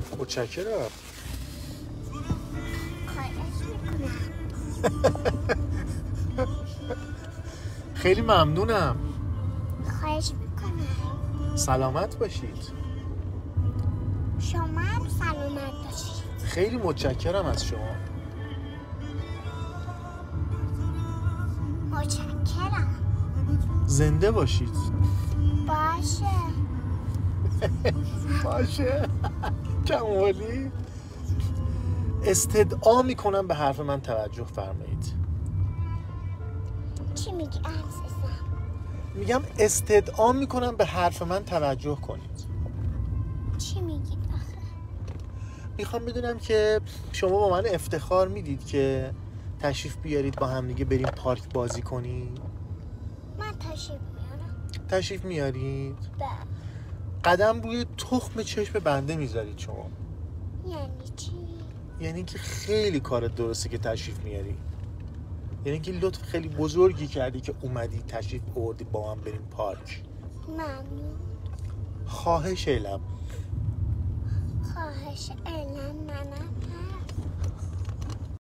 متشکرم. خیلی ممنونم. خواهش میکنم. سلامت باشید. شما هم سلامت باشید. خیلی متشکرم از شما. متشکرم. زنده باشید. باشه. باشه. کمالی. استدعا میکنم به حرف من توجه فرمایید. چی میگی عزیزم؟ میگم استدعا میکنم به حرف من توجه کنید. چی میگی آخه؟ میخوام بدونم که شما با من افتخار میدید که تشریف بیارید با هم دیگه بریم پارک بازی کنیم. من تشریف میارم. تشریف میارید؟ بله. قدم روی تخم چشم بنده میذارید شما. یعنی چی؟ یعنی که خیلی کارت درسته که تشریف میاری. یعنی که لطف خیلی بزرگی کردی که اومدی تشریف آوردی با من بریم پارک. ممنون. خواهش علم. خواهش علم منم